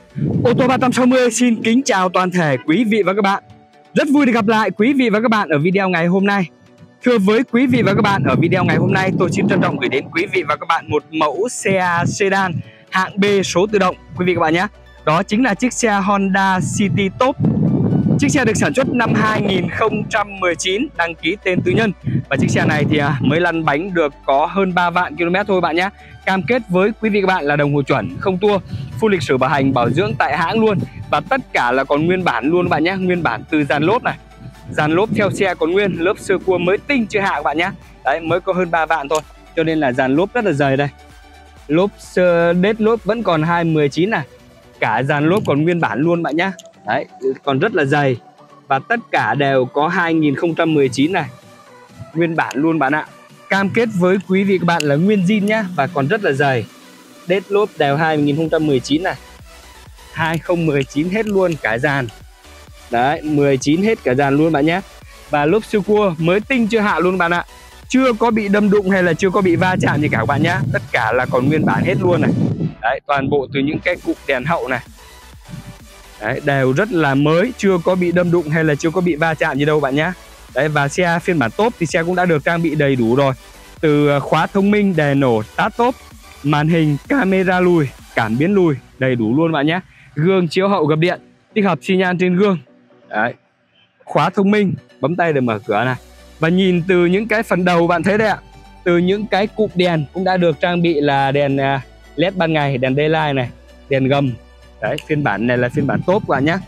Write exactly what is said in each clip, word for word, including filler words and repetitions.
Ô tô ba trăm sáu mươi xin kính chào toàn thể quý vị và các bạn. Rất vui được gặp lại quý vị và các bạn ở video ngày hôm nay. Thưa với quý vị và các bạn, ở video ngày hôm nay tôi xin trân trọng gửi đến quý vị và các bạn một mẫu xe sedan hạng B số tự động quý vị và các bạn nhé. Đó chính là chiếc xe Honda City Top. Chiếc xe được sản xuất năm hai nghìn không trăm mười chín, đăng ký tên tư nhân. Và chiếc xe này thì mới lăn bánh được có hơn ba vạn km thôi bạn nhé. Cam kết với quý vị các bạn là đồng hồ chuẩn, không tua, full lịch sử bảo hành bảo dưỡng tại hãng luôn. Và tất cả là còn nguyên bản luôn bạn nhé. Nguyên bản từ dàn lốp này, dàn lốp theo xe còn nguyên, lớp sơ cua mới tinh chưa hạ các bạn nhé. Đấy, mới có hơn ba vạn thôi, cho nên là dàn lốp rất là dày đây. Lốp sơ đết lốp vẫn còn hai mười chín này. Cả dàn lốp còn nguyên bản luôn bạn nhé. Đấy, còn rất là dày. Và tất cả đều có hai nghìn không trăm mười chín này, nguyên bản luôn bạn ạ. Cam kết với quý vị các bạn là nguyên zin nhá. Và còn rất là dày. Đết lốp đều hai nghìn không trăm mười chín này, hai không một chín hết luôn cả dàn. Đấy, mười chín hết cả dàn luôn bạn nhé. Và lốp siêu cua mới tinh chưa hạ luôn bạn ạ. Chưa có bị đâm đụng hay là chưa có bị va chạm gì cả các bạn nhé. Tất cả là còn nguyên bản hết luôn này. Đấy, toàn bộ từ những cái cụm đèn hậu này. Đấy, đều rất là mới, chưa có bị đâm đụng hay là chưa có bị va chạm gì đâu bạn nhé. Đấy, và xe phiên bản top thì xe cũng đã được trang bị đầy đủ rồi. Từ khóa thông minh, đèn nổ, start top, màn hình, camera lùi, cảm biến lùi, đầy đủ luôn bạn nhé. Gương chiếu hậu gập điện, tích hợp xi nhan trên gương. Đấy, khóa thông minh, bấm tay để mở cửa này. Và nhìn từ những cái phần đầu bạn thấy đấy ạ, từ những cái cụm đèn cũng đã được trang bị là đèn led ban ngày, đèn daylight này, đèn gầm. Đấy, phiên bản này là phiên bản top các bạn nhé.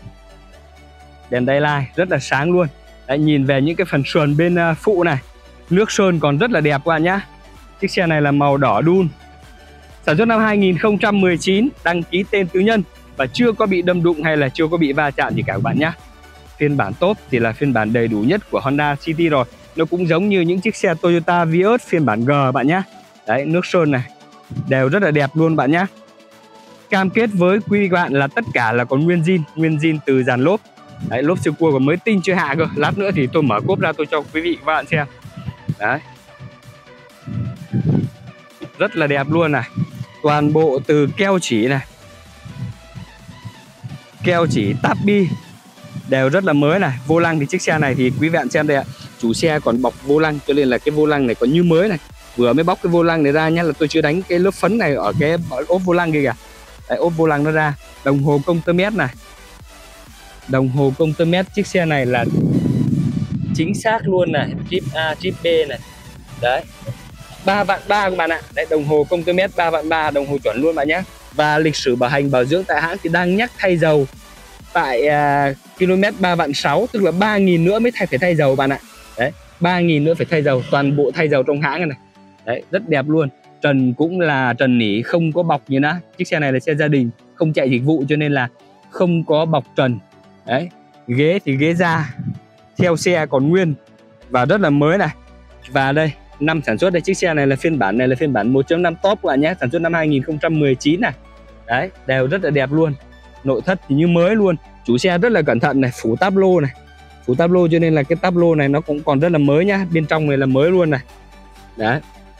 Đèn daylight rất là sáng luôn. Đấy, nhìn về những cái phần sườn bên phụ này, nước sơn còn rất là đẹp các bạn nhé. Chiếc xe này là màu đỏ đun. Sản xuất năm hai nghìn không trăm mười chín, đăng ký tên tư nhân và chưa có bị đâm đụng hay là chưa có bị va chạm gì cả các bạn nhé. Phiên bản top thì là phiên bản đầy đủ nhất của Honda City rồi. Nó cũng giống như những chiếc xe Toyota Vios phiên bản G bạn nhé. Đấy, nước sơn này đều rất là đẹp luôn bạn nhé. Cam kết với quý vị các bạn là tất cả là còn nguyên zin, nguyên zin từ dàn lốp. Đấy, lốp siêu cua còn mới tinh chưa hạ cơ. Lát nữa thì tôi mở cốp ra tôi cho quý vị các bạn xem. Đấy, rất là đẹp luôn này. Toàn bộ từ keo chỉ này, keo chỉ, táp bi đều rất là mới này. Vô lăng thì chiếc xe này thì quý vị bạn xem đây ạ, chủ xe còn bọc vô lăng, cho nên là cái vô lăng này còn như mới này. Vừa mới bóc cái vô lăng này ra nhé, là tôi chưa đánh cái lớp phấn này ở cái ốp vô lăng kia kìa. Đấy, ốp vô lăng nó ra. Đồng hồ công tơ mét này, đồng hồ công tơ mét chiếc xe này là chính xác luôn này, chip A, chip B này. Đấy, ba vạn ba các bạn ạ. Đấy, đồng hồ công tơ mét ba vạn ba, đồng hồ chuẩn luôn bạn nhé. Và lịch sử bảo hành bảo dưỡng tại hãng thì đang nhắc thay dầu tại uh, km ba vạn sáu, tức là ba nghìn nữa mới thay phải thay dầu bạn ạ. Đấy, ba nghìn nữa phải thay dầu, toàn bộ thay dầu trong hãng này, này. Đấy, rất đẹp luôn. Trần cũng là trần nỉ, không có bọc gì nữa. Chiếc xe này là xe gia đình, không chạy dịch vụ cho nên là không có bọc trần. Đấy, ghế thì ghế da theo xe còn nguyên và rất là mới này. Và đây, năm sản xuất đây, chiếc xe này là phiên bản này là phiên bản một chấm năm top các bạn nhé, sản xuất năm hai nghìn không trăm mười chín này. Đấy, đều rất là đẹp luôn. Nội thất thì như mới luôn. Chủ xe rất là cẩn thận này, phủ táp lô này. Phủ táp lô cho nên là cái táp lô này nó cũng còn rất là mới nhá. Bên trong này là mới luôn này. Đấy,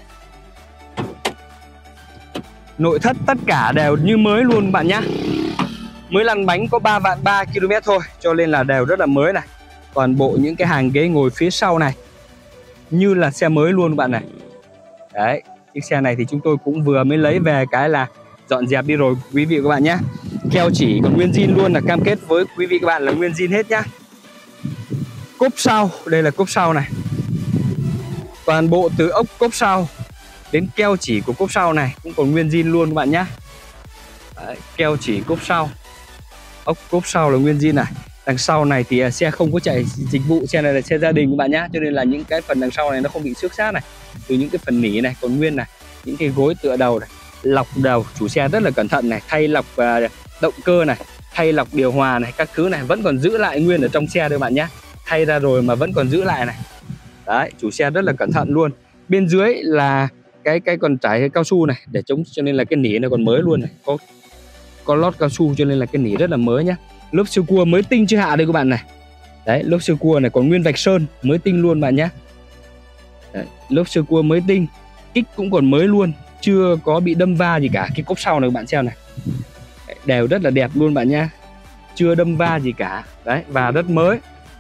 nội thất tất cả đều như mới luôn bạn nhá. Mới lăn bánh có ba vạn ba km thôi, cho nên là đều rất là mới này. Toàn bộ những cái hàng ghế ngồi phía sau này như là xe mới luôn bạn này. Đấy, chiếc xe này thì chúng tôi cũng vừa mới lấy về cái là dọn dẹp đi rồi quý vị các bạn nhé. Keo chỉ còn nguyên zin luôn, là cam kết với quý vị các bạn là nguyên zin hết nhá. Cốp sau, đây là cốp sau này. Toàn bộ từ ốc cốp sau đến keo chỉ của cốp sau này cũng còn nguyên zin luôn các bạn nhé. Đấy, keo chỉ cốp sau, ốc cốp sau là nguyên zin này. Đằng sau này thì xe không có chạy dịch vụ, xe này là xe gia đình các bạn nhé, cho nên là những cái phần đằng sau này nó không bị xước xát này. Từ những cái phần nỉ này còn nguyên này, những cái gối tựa đầu này, lọc đầu, chủ xe rất là cẩn thận này, thay lọc uh, động cơ này, thay lọc điều hòa này, các thứ này vẫn còn giữ lại nguyên ở trong xe đây bạn nhé. Thay ra rồi mà vẫn còn giữ lại này. Đấy, chủ xe rất là cẩn thận luôn. Bên dưới là cái cái còn trải cao su này để chống, cho nên là cái nỉ này còn mới luôn này, có có lót cao su cho nên là cái nỉ rất là mới nhá. Lốp siêu cua mới tinh chưa hạ đây các bạn này. Đấy, lốp siêu cua này còn nguyên vạch sơn mới tinh luôn bạn nhé. Đấy, lốp siêu cua mới tinh, kích cũng còn mới luôn, chưa có bị đâm va gì cả. Cái cốp sau này các bạn xem này. Đấy, đều rất là đẹp luôn bạn nha, chưa đâm va gì cả. Đấy, và rất mới.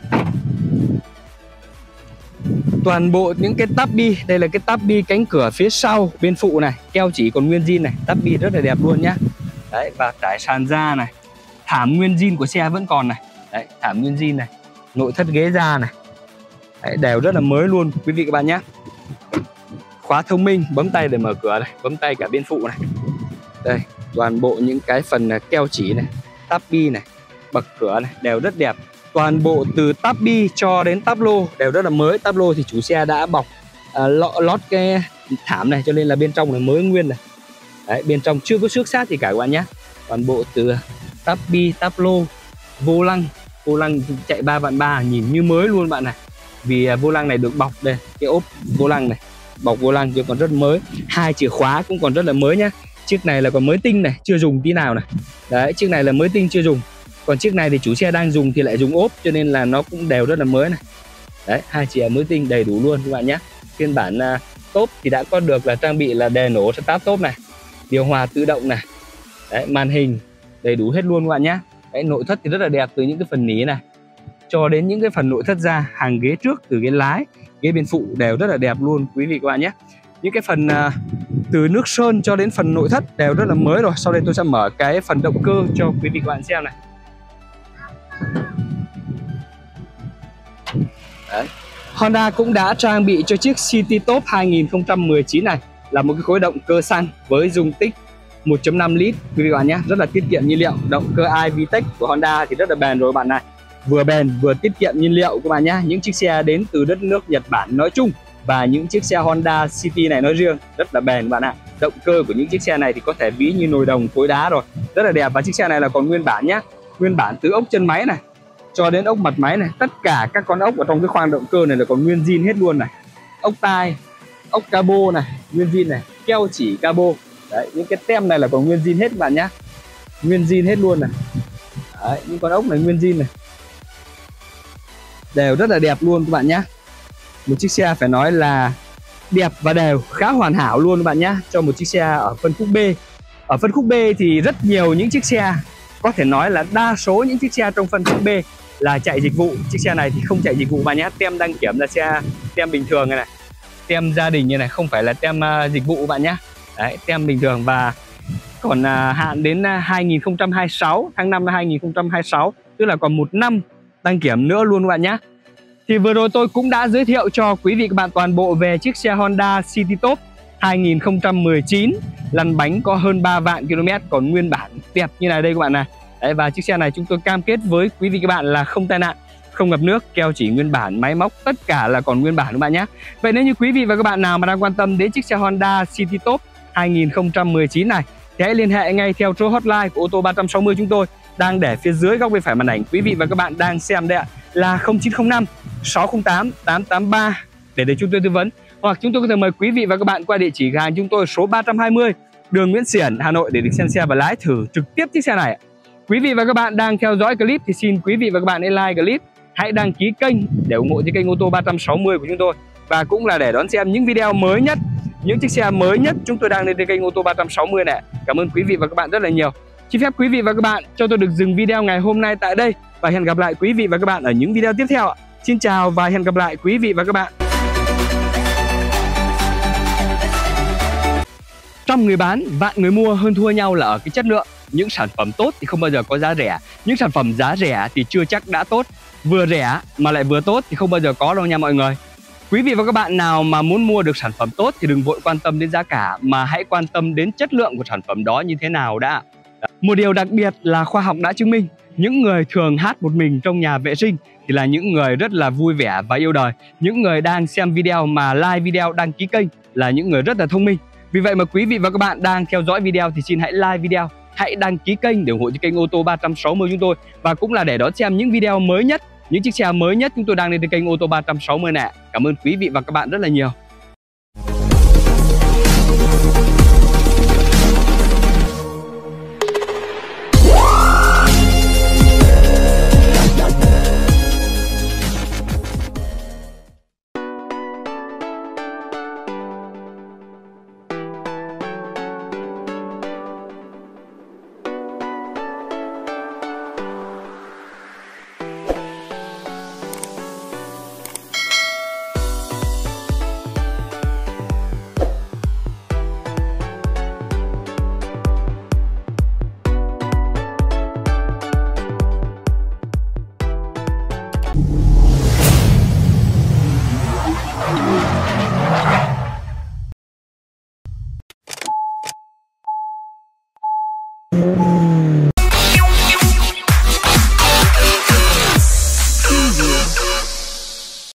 Toàn bộ những cái tắp bi, đây là cái tắp bi cánh cửa phía sau bên phụ này, keo chỉ còn nguyên zin này, tắp bi rất là đẹp luôn nhá. Đấy, và trải sàn da này, thảm nguyên zin của xe vẫn còn này. Đấy, thảm nguyên zin này, nội thất ghế da này. Đấy, đều rất là mới luôn quý vị các bạn nhé. Khóa thông minh, bấm tay để mở cửa này, bấm tay cả bên phụ này. Đây, toàn bộ những cái phần keo chỉ này, tắp bi này, bậc cửa này đều rất đẹp. Toàn bộ từ tắp bi cho đến tắp lô đều rất là mới. Tắp lô thì chủ xe đã bọc uh, lót cái thảm này, cho nên là bên trong là mới nguyên này. Đấy, bên trong chưa có xước sát gì cả các bạn nhé. Toàn bộ từ tắp bi, tắp lô, vô lăng, vô lăng chạy ba vạn ba, nhìn như mới luôn bạn này. Vì uh, vô lăng này được bọc đây, cái ốp vô lăng này, bọc vô lăng chứ còn rất mới. Hai chìa khóa cũng còn rất là mới nhá. Chiếc này là còn mới tinh này, chưa dùng tí nào này. Đấy, chiếc này là mới tinh chưa dùng. Còn chiếc này thì chủ xe đang dùng thì lại dùng ốp, cho nên là nó cũng đều rất là mới này. Đấy, hai chìa mới tinh đầy đủ luôn các bạn nhé. Phiên bản uh, top thì đã có được là trang bị là đè nổ start top này, điều hòa tự động này. Đấy, màn hình đầy đủ hết luôn các bạn nhé. Đấy, nội thất thì rất là đẹp, từ những cái phần nỉ này cho đến những cái phần nội thất ra, hàng ghế trước, từ ghế lái, ghế bên phụ đều rất là đẹp luôn quý vị các bạn nhé. Những cái phần uh, từ nước sơn cho đến phần nội thất đều rất là mới rồi. Sau đây tôi sẽ mở cái phần động cơ cho quý vị các bạn xem này. Đấy. Honda cũng đã trang bị cho chiếc City Top hai nghìn không trăm mười chín này là một cái khối động cơ xăng với dung tích một phẩy năm lít quý vị các bạn nhé, rất là tiết kiệm nhiên liệu. Động cơ i VTEC của Honda thì rất là bền rồi bạn này, vừa bền vừa tiết kiệm nhiên liệu các bạn nhé. Những chiếc xe đến từ đất nước Nhật Bản nói chung và những chiếc xe Honda City này nói riêng rất là bền bạn ạ. Động cơ của những chiếc xe này thì có thể ví như nồi đồng cối đá rồi, rất là đẹp. Và chiếc xe này là còn nguyên bản nhé, nguyên bản từ ốc chân máy này cho đến ốc mặt máy này, tất cả các con ốc ở trong cái khoang động cơ này là còn nguyên zin hết luôn này. Ốc tai, ốc cabo này, nguyên zin này, keo chỉ cabo. Đấy, những cái tem này là còn nguyên zin hết các bạn nhá, nguyên zin hết luôn này. Đấy, những con ốc này nguyên zin này, đều rất là đẹp luôn các bạn nhá. Một chiếc xe phải nói là đẹp và đều, khá hoàn hảo luôn các bạn nhá, cho một chiếc xe ở phân khúc B. Ở phân khúc B thì rất nhiều những chiếc xe, có thể nói là đa số những chiếc xe trong phân khúc B là chạy dịch vụ. Chiếc xe này thì không chạy dịch vụ bạn nhé. Tem đăng kiểm là xe tem bình thường này, này. Tem gia đình như này, không phải là tem uh, dịch vụ bạn nhé. Đấy, tem bình thường và còn uh, hạn đến uh, hai nghìn không trăm hai mươi sáu, tháng năm năm hai nghìn không trăm hai mươi sáu, tức là còn một năm đăng kiểm nữa luôn các bạn nhé. Thì vừa rồi tôi cũng đã giới thiệu cho quý vị các bạn toàn bộ về chiếc xe Honda City Top hai nghìn không trăm mười chín, lăn bánh có hơn ba vạn ki lô mét, còn nguyên bản đẹp như này đây các bạn này. Đấy, và chiếc xe này chúng tôi cam kết với quý vị các bạn là không tai nạn, không ngập nước, keo chỉ nguyên bản, máy móc tất cả là còn nguyên bản các bạn nhé. Vậy nếu như quý vị và các bạn nào mà đang quan tâm đến chiếc xe Honda City Top hai nghìn không trăm mười chín này thì hãy liên hệ ngay theo số hotline của ô tô ba trăm sáu mươi chúng tôi đang để phía dưới góc bên phải màn ảnh quý vị và các bạn đang xem đây ạ, là không chín không năm sáu không tám tám tám ba để để chúng tôi tư vấn, hoặc chúng tôi có thể mời quý vị và các bạn qua địa chỉ hàng chúng tôi số ba trăm hai mươi đường Nguyễn Xiển, Hà Nội để được xem xe và lái thử trực tiếp chiếc xe này. Quý vị và các bạn đang theo dõi clip thì xin quý vị và các bạn hãy like clip, hãy đăng ký kênh để ủng hộ cho kênh ô tô ba trăm sáu mươi của chúng tôi, và cũng là để đón xem những video mới nhất, những chiếc xe mới nhất chúng tôi đang lên trên kênh ô tô ba trăm sáu mươi này. Cảm ơn quý vị và các bạn rất là nhiều. Xin phép quý vị và các bạn cho tôi được dừng video ngày hôm nay tại đây và hẹn gặp lại quý vị và các bạn ở những video tiếp theo. Xin chào và hẹn gặp lại quý vị và các bạn. Trong người bán, vạn người mua, hơn thua nhau là ở cái chất lượng. Những sản phẩm tốt thì không bao giờ có giá rẻ. Những sản phẩm giá rẻ thì chưa chắc đã tốt. Vừa rẻ mà lại vừa tốt thì không bao giờ có đâu nha mọi người. Quý vị và các bạn nào mà muốn mua được sản phẩm tốt thì đừng vội quan tâm đến giá cả, mà hãy quan tâm đến chất lượng của sản phẩm đó như thế nào đã. Một điều đặc biệt là khoa học đã chứng minh, những người thường hát một mình trong nhà vệ sinh thì là những người rất là vui vẻ và yêu đời. Những người đang xem video mà like video, đăng ký kênh là những người rất là thông minh. Vì vậy mà quý vị và các bạn đang theo dõi video thì xin hãy like video, hãy đăng ký kênh để ủng hộ cho kênh ô tô ba trăm sáu mươi chúng tôi, và cũng là để đón xem những video mới nhất, những chiếc xe mới nhất chúng tôi đang lên trên kênh ô tô ba trăm sáu mươi này. Cảm ơn quý vị và các bạn rất là nhiều.